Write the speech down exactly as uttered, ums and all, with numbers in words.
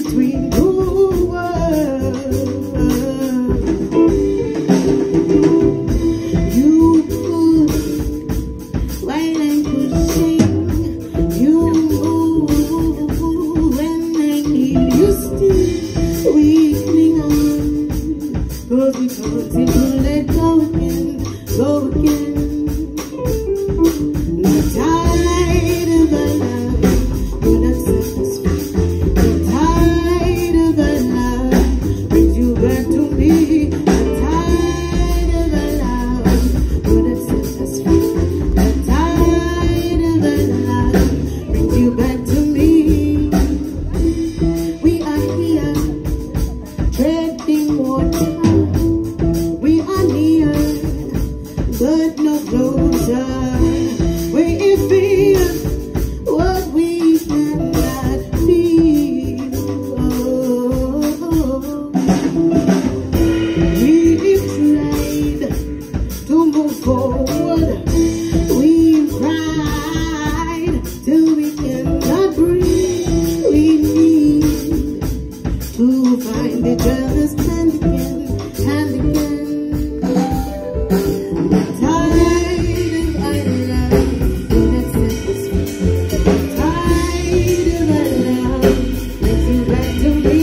between two worlds. You push while I pushing. You move when I need you still. We cling on, cause we can't seem to let go again, go again. The tide of our love will not set us free. The tide of our love brings you back to me. The tide of our love will not set us free. The tide of our love brings you back to me. We are here, treading water. We are near, but no closer. We feel what we cannot feel. Oh, we've tried to move forward. We've cried till we cannot breathe. We need to find each other's hand again, hand again. The tide of our love will not set us free. The tide of our love brings you back to me.